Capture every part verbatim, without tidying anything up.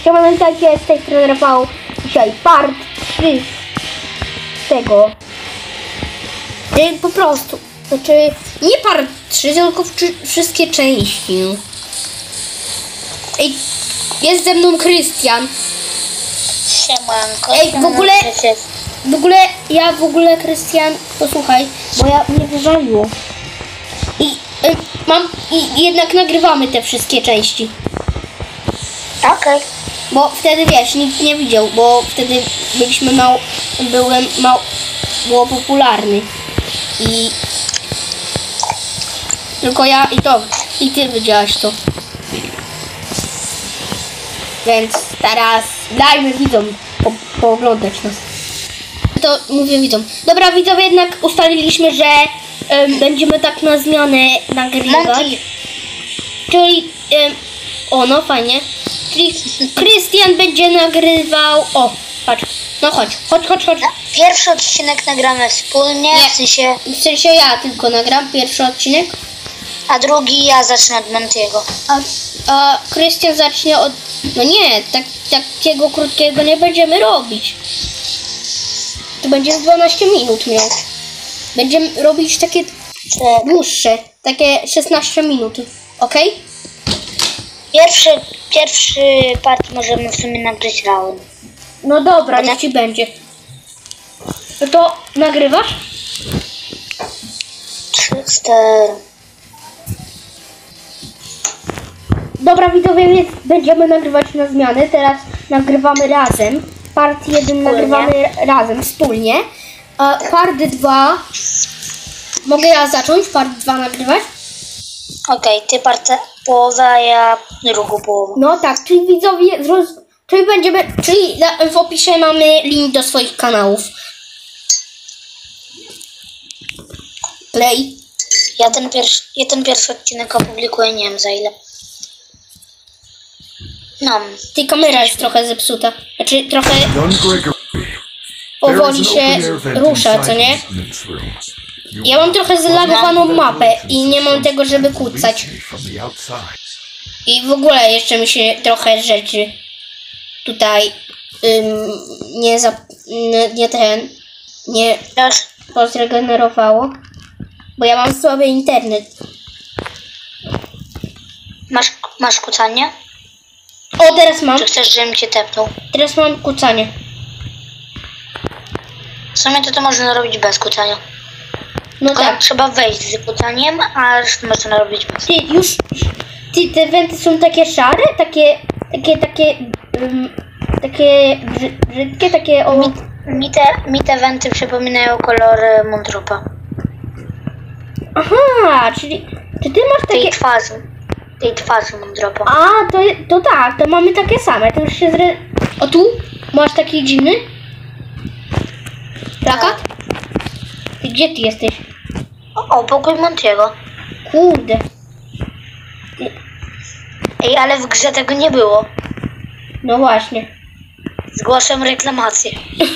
Pamiętajcie, z tej strony Rafał. Dzisiaj part trzy tego. Yy, po prostu. Znaczy, nie part trzy, tylko wszystkie części. Ej, jest ze mną Krystian. Siemanko. Ej, w ogóle, w ogóle, ja w ogóle, Krystian, posłuchaj, bo ja mnie wywaliło. I y, mam, i jednak nagrywamy te wszystkie części. Okej. Okay. Bo wtedy, wiesz, nikt nie widział, bo wtedy byliśmy mało, byłem mało, było popularny. I tylko ja i to, i ty widziałaś to. Więc teraz dajmy widzom po, pooglądać nas. To mówię widzom. Dobra, widzowie, jednak ustaliliśmy, że um, będziemy tak na zmianę nagrywać. Monty. Czyli, um, o no fajnie. Czyli Krystian będzie nagrywał, o, patrz, no chodź, chodź, chodź, chodź. Pierwszy odcinek nagramy wspólnie, Nie. w sensie... W sensie ja tylko nagram pierwszy odcinek. A drugi ja zacznę od Montiego. A, a Krystian zacznie od... No nie, tak, takiego krótkiego nie będziemy robić. To będzie z dwanaście minut miał. Będziemy robić takie dłuższe, takie szesnaście minut, ok? Pierwszy, pierwszy part możemy w sumie nagrać razem. No dobra, niech ci będzie. No to nagrywasz? Trzy, cztery. Dobra, widzowie, więc będziemy nagrywać na zmianę. Teraz nagrywamy razem. Part jeden nagrywamy razem, wspólnie. A part dwa... Mogę ja zacząć part dwa nagrywać? Okej, okay, ty part połowę, a ja drugą połowę. No tak, czyli widzowie, zroz... czyli będziemy, czyli w opisie mamy link do swoich kanałów. Play. Ja ten pierwszy, ja ten pierwszy odcinek opublikuję, nie wiem za ile. No. Ty, kamera jest trochę zepsuta. Znaczy trochę powoli się rusza, co nie? Ja mam trochę zlagowaną mapę i nie mam tego, żeby kucać. I w ogóle jeszcze mi się trochę rzeczy tutaj ym, nie, za, nie, nie ten, nie pozregenerowało, bo ja mam słaby internet. Masz, masz kucanie? O, teraz mam. Czy chcesz, żebym cię tepnął? Teraz mam kucanie. W sumie to to można robić bez kucania. No Tylko tak. Trzeba wejść z kucaniem, a resztę można robić bez. Ty, już, ty, te wenty są takie szare? Takie, takie, takie, um, takie brzydkie, takie o... Mi, mi, te, mi te wenty przypominają kolory Montropa. Aha, czyli, czy ty masz takie... Tej twarzy. Tej twarzy Montropa. A, to, to tak, to mamy takie same, to już się zre... O tu? Masz taki dziwny? Plakat? Ty, gdzie ty jesteś? O, o pokój Montiego. Kurde. Ty. Ej, ale w grze tego nie było. No właśnie. Zgłaszam reklamację.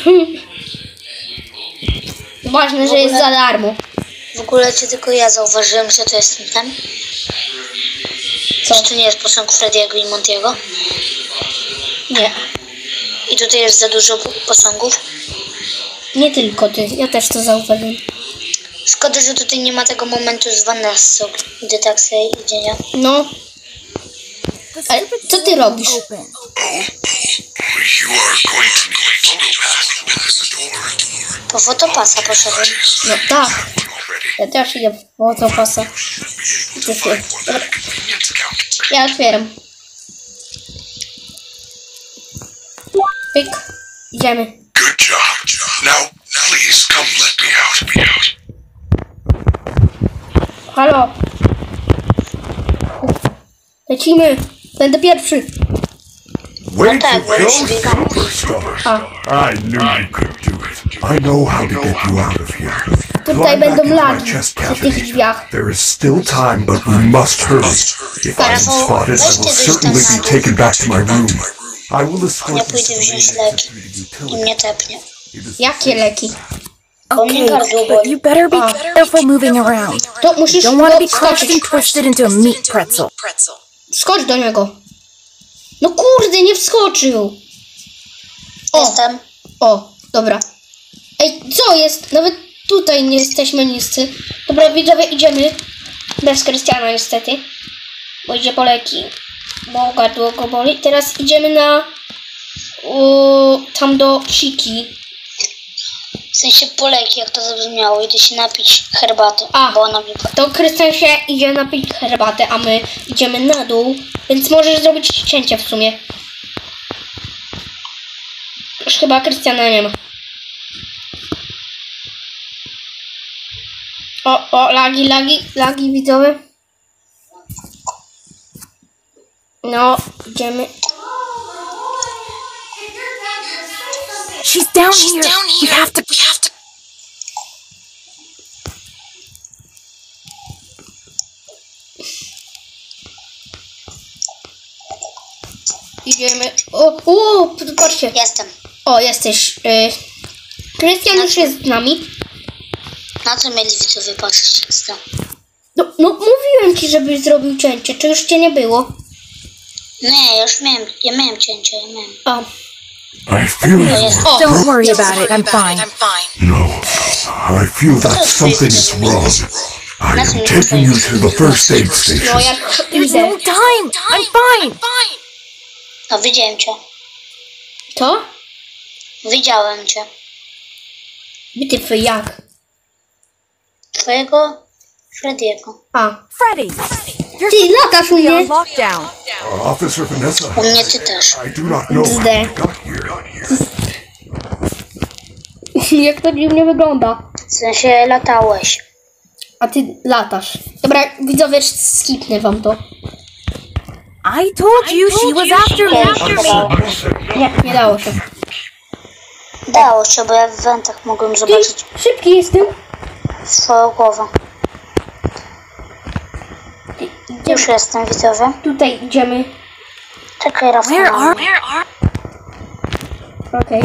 Ważne, że jest za darmo. W ogóle cię tylko ja zauważyłem, że to jest ten. Co? Czy to nie jest posąg Frediego i Montiego? Nie. I tutaj jest za dużo posągów? Nie tylko ty, ja też to zauważyłem. Szkoda, że tutaj nie ma tego momentu z Vanessą, gdy tak sobie idzie, nie? No. Ale co ty robisz? Po fotopasa poszedłem. No tak. Ja też idę po to pasa. Dobra. Ja otwieram. Pyk. Idziemy. Good job. Now, please come let me out. Halo. Lecimy. Będę pierwszy. Wait tak, to bo superstar. I knew you could do it. I know how to get you out of here. Tutaj Climb będą back into my lagi chest przy tych cavity. drzwiach. There is still time, but we must hurry. If I am spotted, I will certainly be taken back to my room. I will Ja escort you pójdę to wziąć the leki utility. i mnie tepnie. Jakie leki? Bo mnie Okay, gardło but boli. you better be Ah. careful moving around. To musisz Don't want to be go crushed skoczyć. and twisted into a meat pretzel. Skocz do niego. No kurde, nie wskoczył. O, Jestem. o, dobra. Ej, co jest? Nawet tutaj nie jesteśmy niscy. Dobra, widzowie, idziemy. Bez Krystiana niestety. Bo idzie po leki. Bo gardło go boli. Teraz idziemy na... U, tam do Ciki. W sensie poleki, jak to zabrzmiało. Idę się napić herbaty. A, bo ona mi... to Krystian się idzie napić herbatę, a my idziemy na dół. Więc możesz zrobić cięcie w sumie. Już chyba Krystiana nie ma. O, o, lagi, lagi, lagi widzowie. No, idziemy. She's down here. We have to. We have to. Idziemy. O, o, patrzcie. Jestem. O, jesteś. Y... Krystian już jest z nami. Na co mieli widzowie patrzeć? Jestem. No, no, mówiłem ci, żebyś zrobił cięcie. Czy już cię nie było? Nie, ja już miałem, ja miałem cięcie, ja miałem. A. I feel O, Don't worry about it. I'm fine. no. I feel that something is wrong. I am taking you to the first aid no station. jak There's idę. no time. I'm fine. No widziałem cię. To? Widziałem cię. Bitwy jak? Twojego Frediego. A. Freddy, you're Ty latasz u on mnie? lockdown. Uh, Officer Vanessa, U mnie ty też. I do not know how Zde. you got here. Jak to dziwnie wygląda. W sensie latałeś. A ty latasz. Dobra, widzowie, skipnę wam to. I told you she was after me. Nie, nie dało się. Dało się, bo ja w wentach mogłem Ty, zobaczyć szybki jestem. swoją głowę. Ty, Już jestem, widzowie. tutaj idziemy. Czekaj, Rafał. Where are? Okej.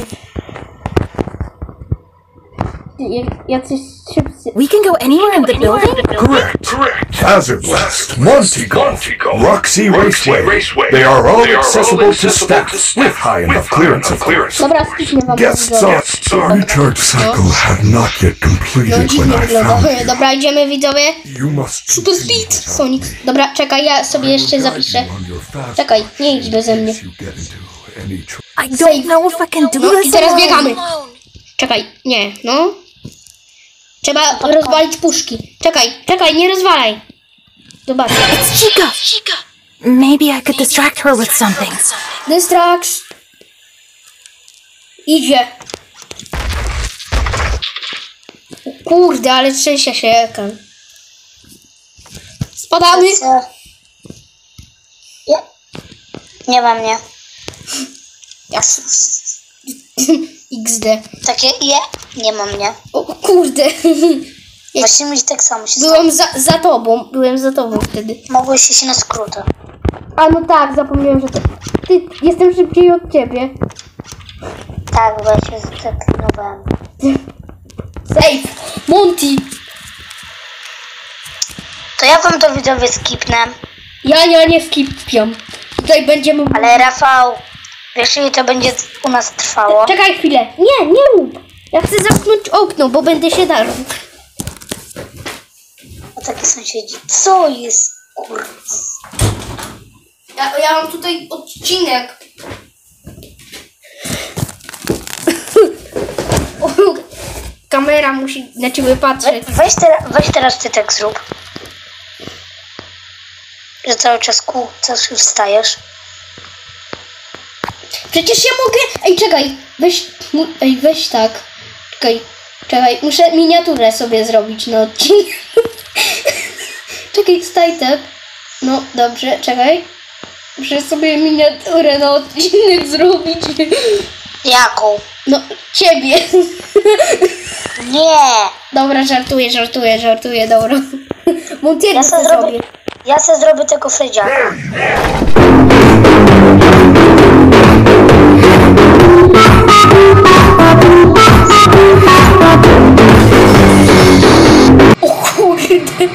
Ty, jak- Jacyś szybcy. We can go anywhere in the building. Correct. Correct. Hazard Blast, Monty Golf, Roxy Raceway. They are all accessible to staff with high enough clearance, of course. Dobra, skipnę wam to Guests widzowie. on recharge cycle have not yet No completed when dziwnie I wygląda. found Dobra, idziemy widzowie. you. must Super continue speed. without Sonic. Dobra, czekaj, ja sobie jeszcze zapiszę. on your fast Czekaj, nie idź beze mnie. you get into any trouble. I don't know if I can do No i this teraz alone. biegamy. Czekaj, nie, no. Trzeba rozwalić puszki. Czekaj, czekaj, nie rozwalaj. Zobacz. It's Chica. Maybe I could distract her with something. Distract. Idzie. O kurde, ale trzęsie się ekran. Spadamy. Co? Ja. Nie ma mnie. iks de. Takie je. Nie ma mnie. O kurde. Właśnie mi tak samo się stało. Byłem za, za tobą. Byłem za tobą wtedy. Mogłeś iść na skróty. A no tak, zapomniałem, że to... Ty, jestem szybciej od ciebie. Tak, bo ja się zdeklinowałem. Safe. Monty. To ja wam to widzowie skipnę. Ja, ja nie skipiam. Tutaj będziemy... Ale Rafał, wiesz ile to będzie u nas trwało? Czekaj chwilę. Nie, nie rób. Ja chcę zamknąć okno, bo będę się darł. O taki sąsiedzi. Co jest? Kurde. Ja, ja mam tutaj odcinek. Kamera musi na ciebie We, patrzeć. weź, teraz, weź teraz ty tak zrób. Że cały czas kłócasz i wstajesz. Przecież ja mogę... Ej, czekaj. Weź... mu- Ej, weź tak. Czekaj. Czekaj, muszę miniaturę sobie zrobić na odcinek. Czekaj, staj tak. No, dobrze, czekaj. Muszę sobie miniaturę na odcinek zrobić. Jaką? No, ciebie. Nie! Dobra, żartuję, żartuję, żartuję, dobra. Montiego Ja ja se zrobię. zrobię, ja se zrobię tego Fredziaka. O kurde.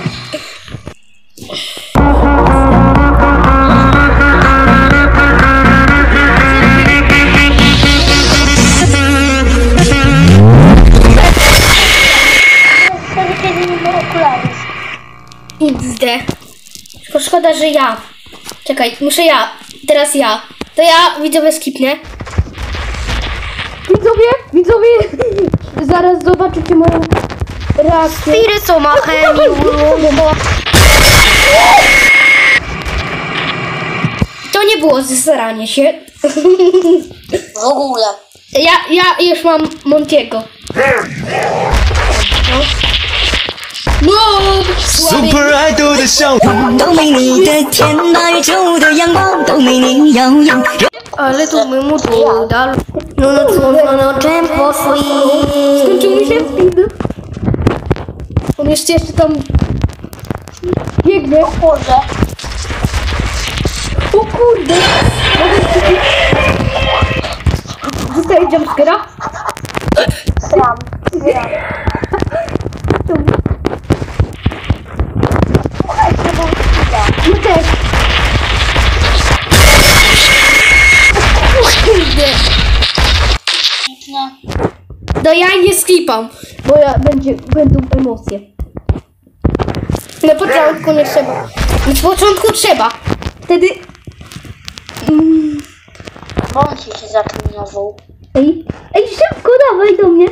szkoda, że ja. Czekaj, muszę ja. Teraz ja. To ja widzowie skipnę. Widzowie, widzowie. Zaraz zobaczycie moją reakcję. Spirytu ma chemię. To nie było zesranie się. W ogóle. Ja, ja już mam Montiego. No. No, Super Idol 的笑容。 都没你的天，那宇宙的阳光都没你耀眼。 ale to by mu to dal. No no co, no no czym poszli? Skończył mi się speed. On jeszcze jeszcze tam biegnie. O kurde. O kurde. Zostaje jumpscare'a. Sram. No też. Kurde. No. No ja nie skipam, bo ja będzie, będą emocje. Na początku nie trzeba. Na początku trzeba. Wtedy... Mm. Bądź się zaklinową. Ej, ej, szybko dawaj do mnie.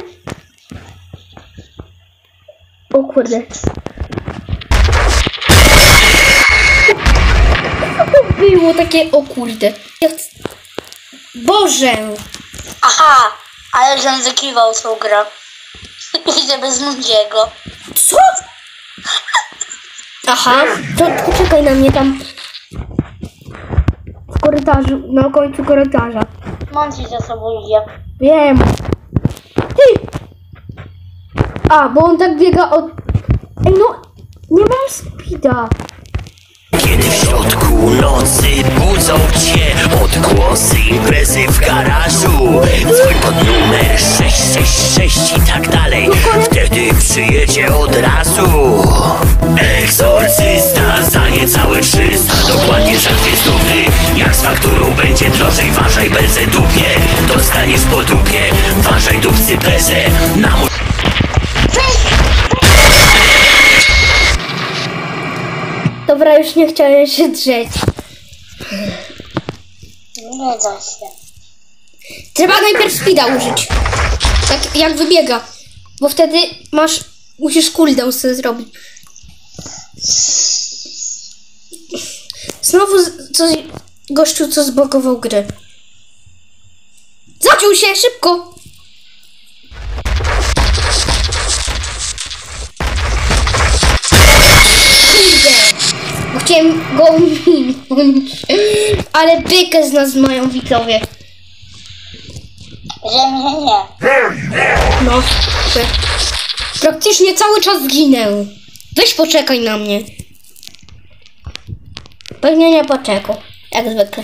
O kurde. To było takie, o kurde. Ja chcę... Boże. Aha, ale żem wykiwał tą grę. Idę bez Mundiego. Co? Aha, to poczekaj na mnie tam. W korytarzu, na końcu korytarza. Monty za sobą idzie. Wiem. Ty! A, bo on tak biega od... Ej, no, nie mam speeda. Kiedy w środku nocy budzą cię odgłosy imprezy w garażu, dzwoń pod numer sześć sześć sześć i tak dalej. Wtedy przyjedzie od razu egzorcysta za niecałe trzysta, dokładnie za dwie stówy. Jak z fakturą będzie drożej, ważaj belce dupie, dostaniesz po dupie, ważaj dupcy bezę na mój... Dobra, już nie chciałem się drzeć. Nie da się. Trzeba najpierw speeda użyć. Tak jak wybiega. Bo wtedy masz... Musisz cooldown sobie zrobić. Znowu z- coś... Gościu, co zblokował grę. Zaciął się, szybko! Kurde! Bo chciałem go minąć. Ale bykę z nas mają widzowie. Że mnie nie. No, że praktycznie cały czas zginę. Weź poczekaj na mnie. Pewnie nie poczekał, jak zwykle.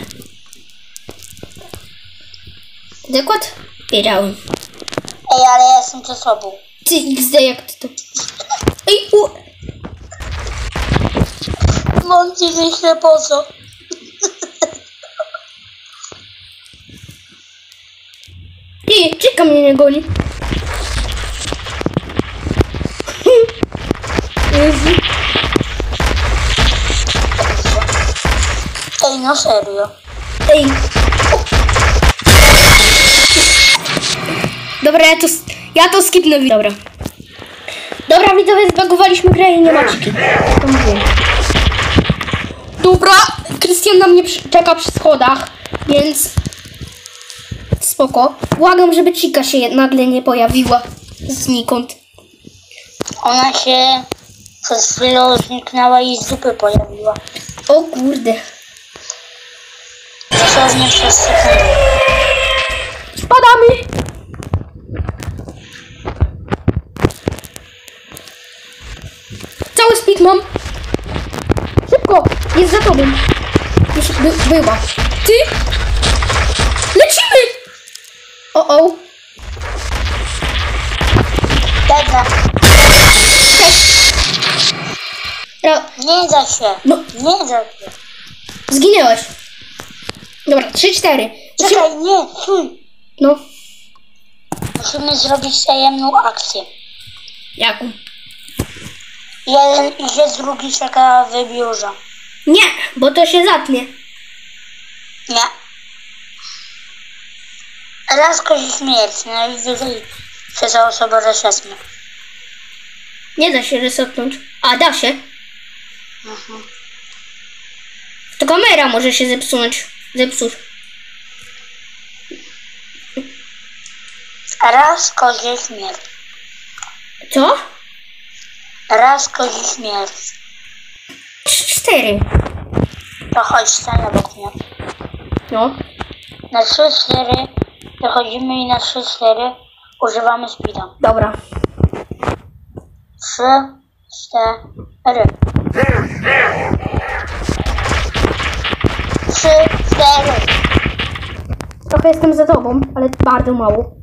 Zakład? Wiedziałem. Ej, ale ja jestem ze sobą. Ty X D, jak ty to... Ej, u... Monty wyśle po co? Ty, czeka mnie nie goni. Jezu. Ej, no serio. Ej. Dobra, ja to, ja to skipnę. Dobra. Dobra, widzowie, zbagowaliśmy grę i nie ma ciki. To mówię. Dobra, Krystian na mnie przy, czeka przy schodach, więc spoko. Błagam, żeby cika się nagle nie pojawiła znikąd. Ona się przez chwilę zniknęła i z dupy pojawiła. O kurde. Dosłownie przez sekundę. Spadamy! Cały speed mam. Szybko! Jest za tobą. Już by, była. Ty? Lecimy! O, o. Jedna. Cześć. Ra- Nie da się. No. Nie da się. Zginęłaś. Dobra, trzy, cztery. Czekaj, nie, stój. No. Musimy zrobić tajemną akcję. Jaką? Jeden idzie, drugi czeka w biurze. Nie, bo to się zatnie. Nie. Raz kozi śmierć, najwyżej się za osobę resetnie. Nie da się resetnąć. A, da się. Mhm. To kamera może się zepsunąć. Zepsuć. Raz kozi śmierć. Co? Raz kozi śmierć. Cztery. To chodź, stań obok mnie. No. Na trzy cztery wychodzimy i na trzy cztery używamy speeda. Dobra. trzy cztery. trzy cztery. Trochę jestem za tobą, ale bardzo mało.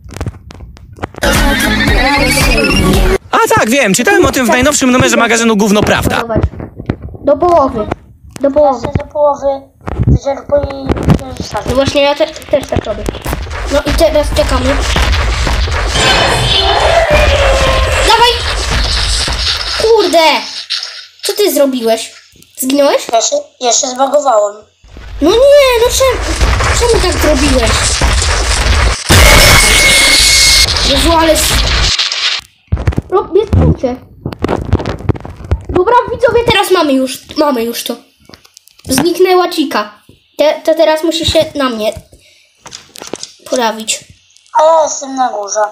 A tak, wiem, czytałem o tym w najnowszym numerze magazynu Gówno Prawda. Zobacz. Do połowy. Do połowy. Jeszcze do połowy wyczerpuję i No zostawię. właśnie ja te, też tak robię. No i teraz czekamy. Dawaj! Kurde! Co ty zrobiłeś? Zginąłeś? Ja się, ja się zbagowałem. No nie, no czemu, czemu tak zrobiłeś? Jezu, ale... Robię skrócie. Dobra, widzowie, teraz mamy już, mamy już to. Zniknęła Cika. Te, to teraz musi się na mnie pojawić. A ja jestem na górze.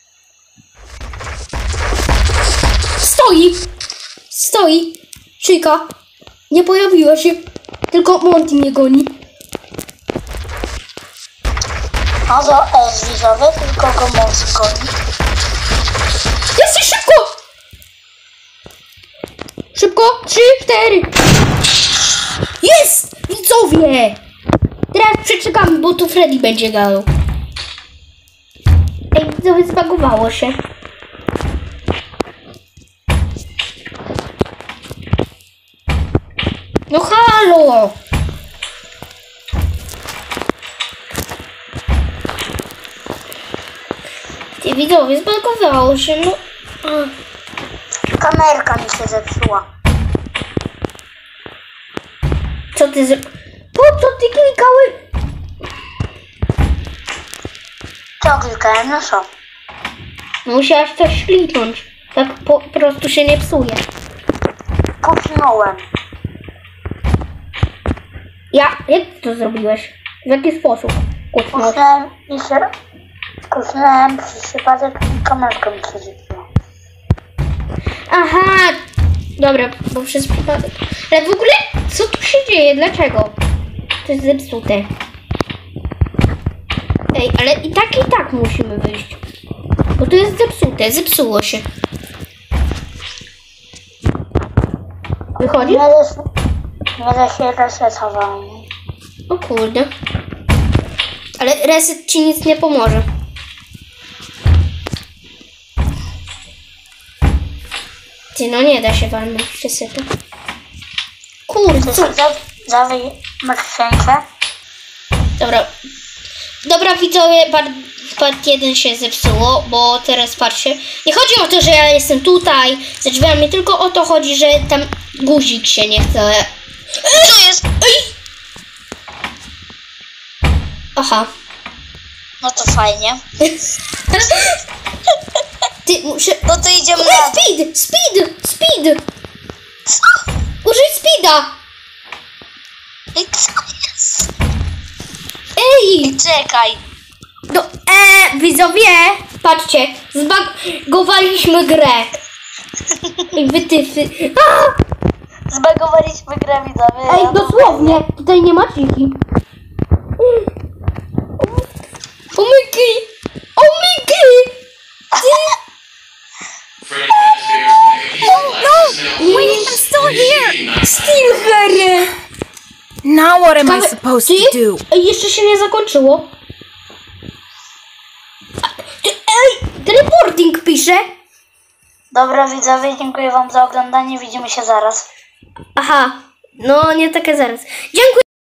Stoi! Stoi! Cika! Nie pojawiła się. Tylko Monty mnie goni. A to S widzowie, tylko go mąż goni. Jesteś szybko! Szybko! Trzy, cztery! Jest! Widzowie! Teraz przeczekamy, bo tu Freddy będzie gadał. Ej, widzowie, zbagowało się. No halo! Ty, widzowie, zbagowało się, no... A. Kamerka mi się zepsuła. Co ty z... Po co ty klikały? Co klikałem? No co? Musiałaś coś kliknąć. Tak po prostu się nie psuje. Kucnąłem. Ja... Jak ty to zrobiłeś? W jaki sposób? Kucnąłeś? Kucnąłem i się... Kucnąłem przez przypadek i kamerka mi się zepsuła. Aha! Dobra, bo przez przypadek. Ale w ogóle, co tu się dzieje? Dlaczego? To jest zepsute. Ej, ale i tak, i tak musimy wyjść. Bo to jest zepsute, zepsuło się. Wychodzi? Nie da się... Nie da się resetować. O kurde. Ale reset ci nic nie pomoże. Ty, no nie da się walnąć resetu. Kurde, co? Dawaj, masz szczęście. Dobra. Dobra, widzowie, part, part jeden się zepsuło, bo teraz patrzcie. Nie chodzi o to, że ja jestem tutaj za drzwiami, tylko o to chodzi, że tam guzik się nie chce. Co jest? Ej! Aha. No to fajnie. Ty, muszę... No to idziemy Użyj na dół. speed! Speed! Speed! Co? Użyj speeda! I co jest? Ej! Czekaj. No, e, widzowie, patrzcie, zbagowaliśmy grę. Ej, wytyfy. A! Zbagowaliśmy grę, widzowie. Ej, dosłownie, tutaj nie ma ciki. O Miki! O Miki! Wait, I'm still here! Still here! Now what am I Ciekawe- supposed Ty? to do? Ej, jeszcze się nie zakończyło. A, ty, ej, teleporting pisze. Dobra, widzowie, dziękuję wam za oglądanie. Widzimy się zaraz. Aha, no nie takie zaraz. Dziękuję.